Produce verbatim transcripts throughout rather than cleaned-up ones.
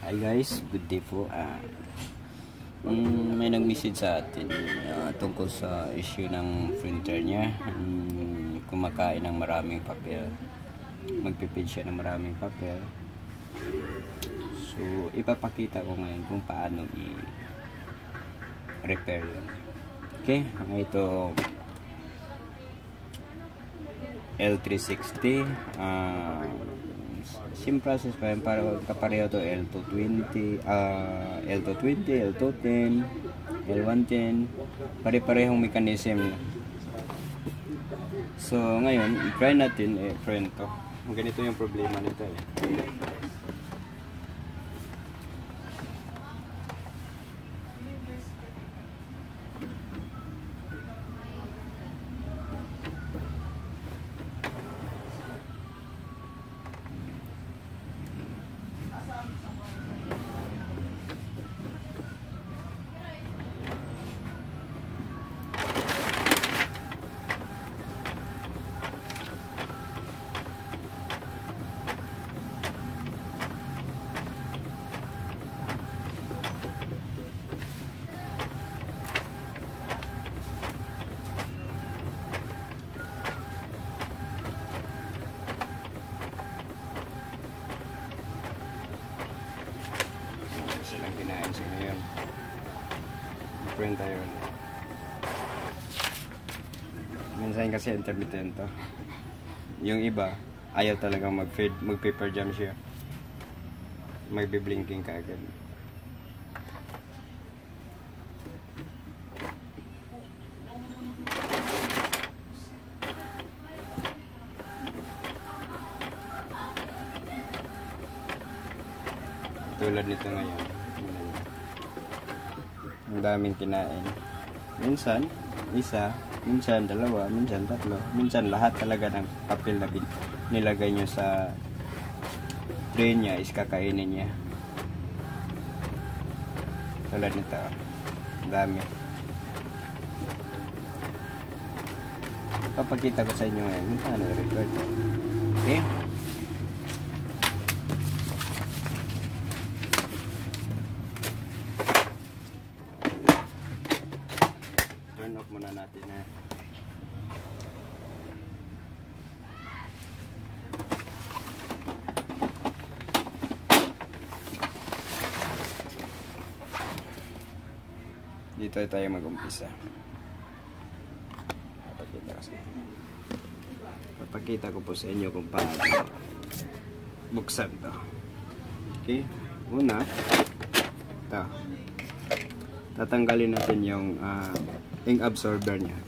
Hi guys, good day po. Uh, um, may nag-message sa atin uh, tungkol sa issue ng printer niya. Um, kumakain ng maraming papel. Magpipid siya ng maraming papel. So, ipapakita ko ngayon kung paano i-repair yun. Okay, ito L three sixty. Uh, same process pa yun, para kapareho to L two twenty, uh, L two twenty, L two ten, L one ten, pare-parehong mechanism. So ngayon i-try natin eh, print to. Ganito yung problema nito eh. Silang kinain siya ngayon. Print tayo. Minsan kasi intermittent to. Yung iba ayaw talagang mag-feed, mag-paper jam siya. Magbe-blinking ka agad. Tulad nito ngayon, ang daming kinain. Minsan isa, minsan dalawa, minsan tatlo, minsan lahat talaga ng papel na nilagay nyo sa tray niya is kakainin niya. Tulad nito, ang dami. Papakita ko sa inyo ngayon kung paano i-record. Okay? Turn off muna natin ha. Dito tayo mag-umpisa. Papakita ko sa inyo. Papakita ko po sa inyo kung paano buksan to. Okay? Una, ito. Tatanggalin natin yung uh, ink absorber nya.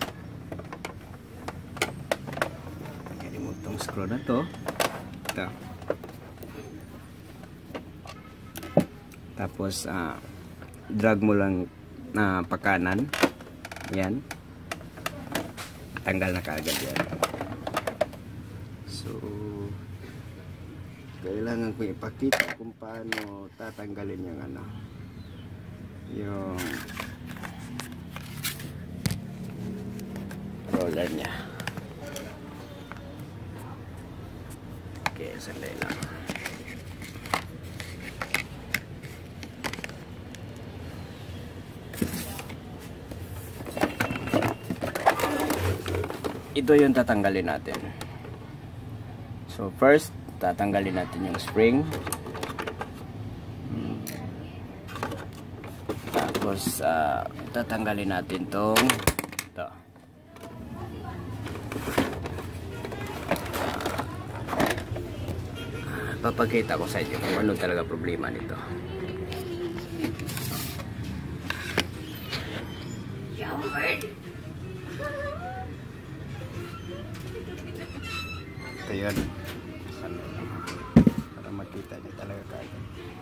I-remove tong screw na to. Ito. Tapos uh, drag mo lang na uh, pakanan. Yan. Tanggal na kaagad yan. So kailangan ko ipakita kung paano tatanggalin yung ano, yung roller nya. Okay, sandali lang. Ito yung tatanggalin natin. So first, tatanggalin natin yung spring. Tapos uh, tatanggalin natin tong ito. Papakita ko sa inyo kung ano talaga problema nito. Ito yun. Para makita niyo talaga kagad.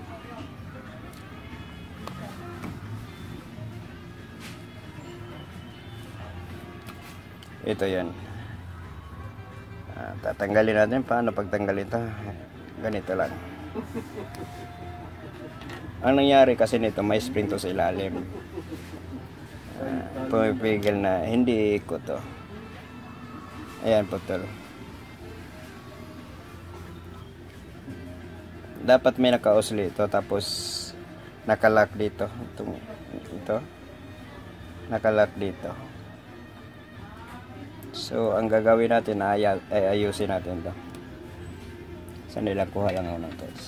Ito yan. Uh, tatanggalin natin. Paano pagtanggalin ito? Ganito lang. Ang nangyari kasi nito, may spring to sa ilalim. Uh, pumipigil na hindi ikot to. Ayan, putol. dapat may naka-osli ito, tapos nakalock dito. Itong, ito nakalock dito. So ang gagawin natin ay, ay ayusin natin ito. Saan nila kuha lang ako ng tools.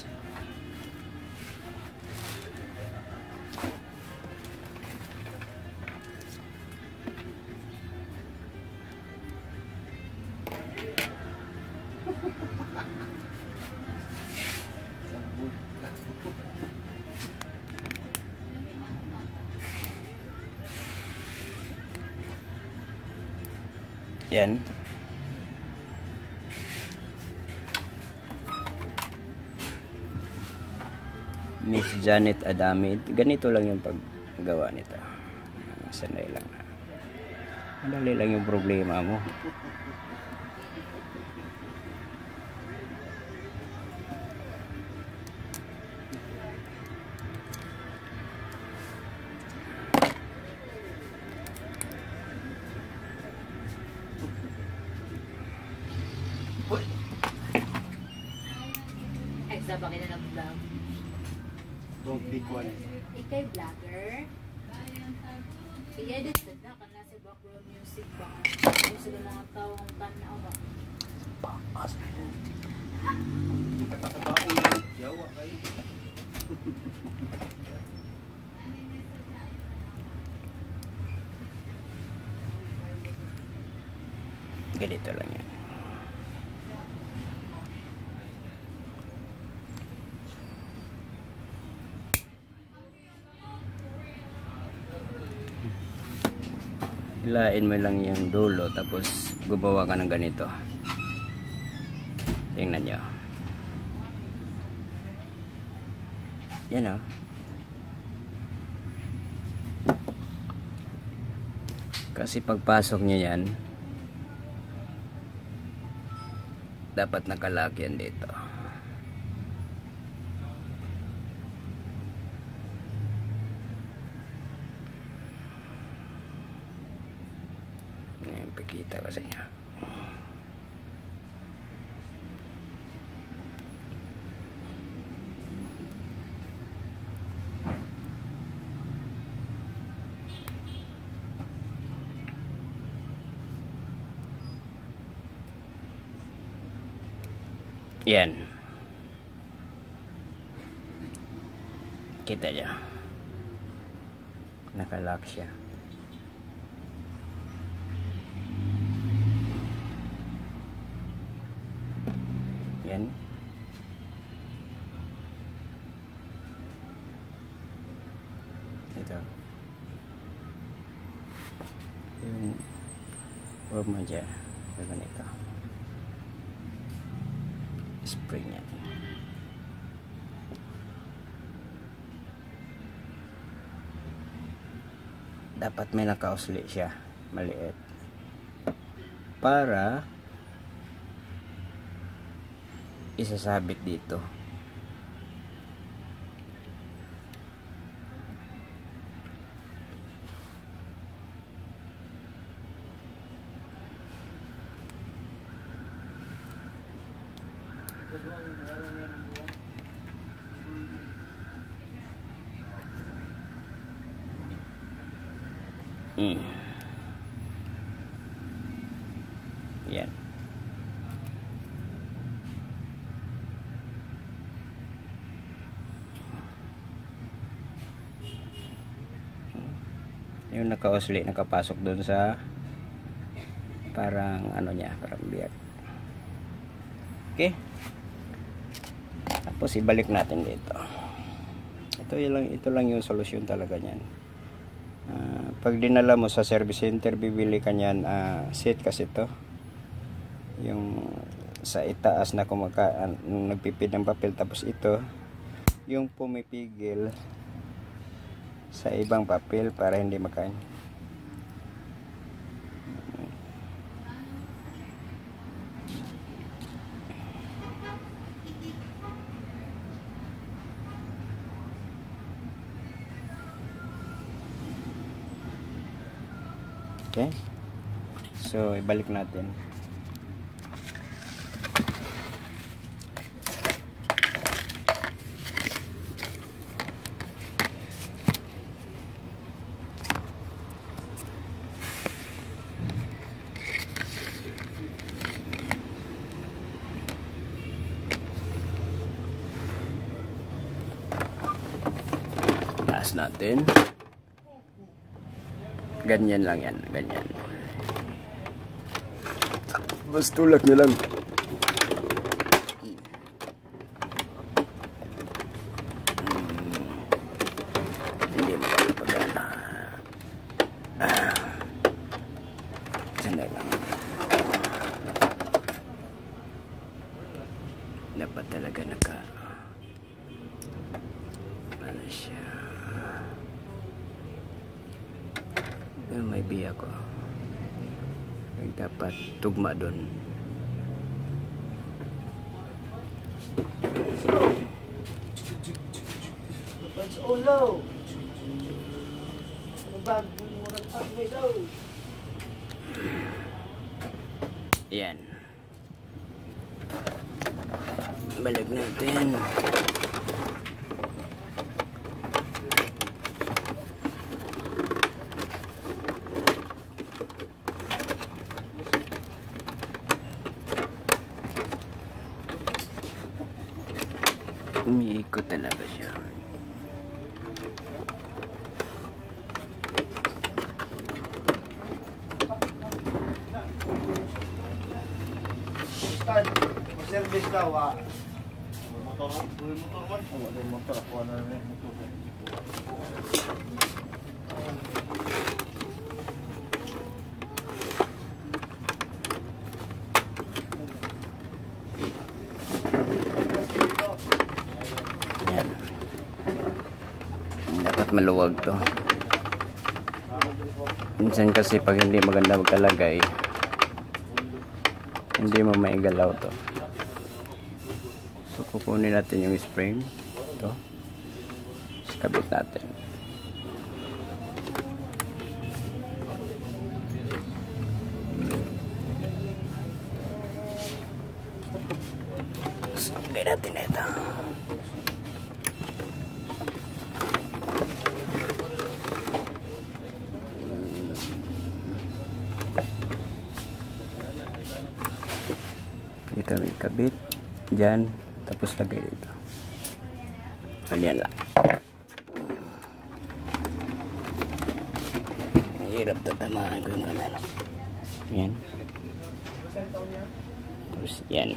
Yan. Miss Janet Adamid. Ganito lang yung paggawa nito. Sanay lang. Madali lang yung problema mo. Extra ba kita ng vlog? Don't be quiet. Ikay vlogger? I-edit na na ka na sa background music ba? Kung sila mga taong tanaw ba? Pakas. Katabaon lang. Yawa kayo. Ganito lang yan. Hilain mo lang yung dulo, tapos gumawa ka ng ganito. Tingnan nyo. Yan o. Kasi pagpasok nyo yan, dapat nakalock yan dito. Ngayon, pakita ko sa inyo. Yan. Kita niyo. Nakalock siya. Yan. Ito. Yung forma dyan. Ganito. Spring yan. Dapat may nakausli siya, maliit, para isasabit dito. Hmm. Yan. Yung nakausli, nakapasok doon sa parang ano niya, parang biyak. Okay. Tapos ibalik natin dito. Ito lang, ito lang yung solusyon talaga niyan. Uh, pag dinala mo sa service center, bibili ka niyan uh, set kasi ito yung sa itaas na kumaka uh, nagpipid ng papel, tapos ito yung pumipigil sa ibang papel para hindi makain. Okay, so ibalik natin. Bukas natin. Ganyan lang yan. Ganyan. Tapos tulak nyo lang. Hindi mo kami pagana. Ah. Sandali lang. Dapat talaga naka ano siya. Pero may biya ko. Dapat tugma doon. Let's all low. Bag mo rin pag may daw. Yan. Balik natin. Umiikot talaga siya. Start. Service daw ah. Motor, motor man. Wala motor ako na rin motor. Yan. Dapat maluwag to. Minsan kasi pag hindi maganda magkalagay, hindi mo maigalaw to. So kukunin natin yung spring ito, kabit natin. Sundin natin ito. Dito may kabit dyan, tapos lagay dito. Ganyan lang. Hirap tatamaan ko yung camera. Yan. Tapos yan.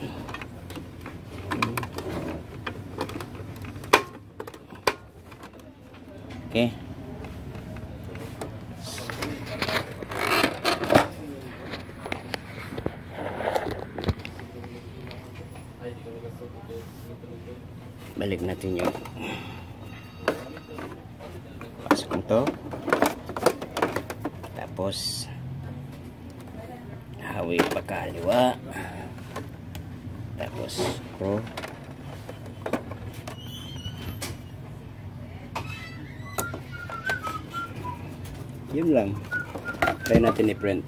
Okay. Balik natin yung pasok nito. Tapos hawi pa kaliwa. Tapos screw. Yun lang. Try natin i-print.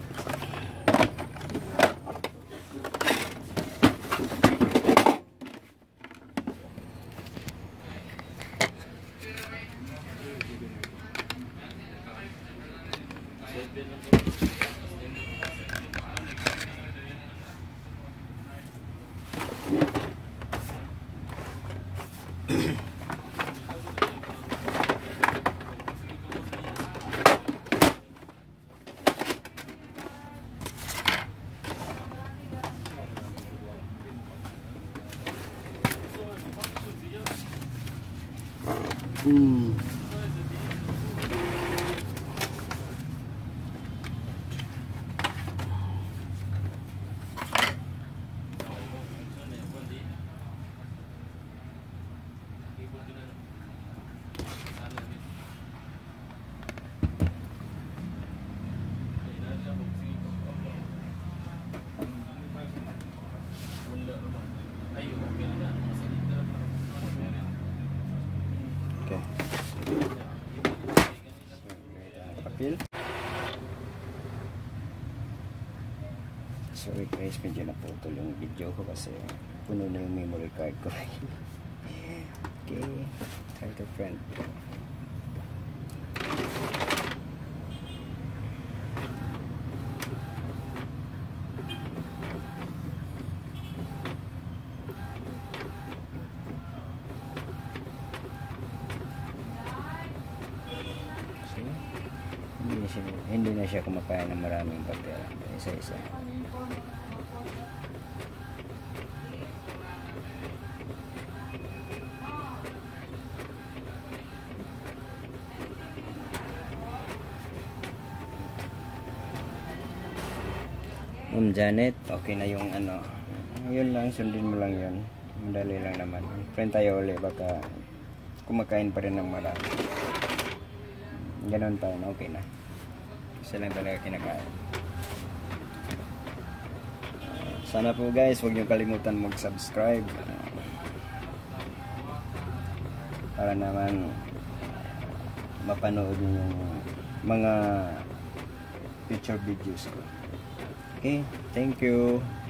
Hmm. Okay. Papel. Sorry guys, medyo naputol yung video ko kasi puno na yung memory card ko. Okay, try to print. siya, hindi na siya kumakain ng maraming papel. Isa-isa. Ma'am Janet, okay na yung ano. Yun lang, sundin mo lang yun. Madali lang naman. Friend tayo ulit, baka kumakain pa rin ng marami. Ganon pa, okay na. Isa lang talaga kinakain. Sana po guys, huwag niyo kalimutan mag-subscribe. Para naman mapanood niyo yung mga future videos ko. Okay, thank you.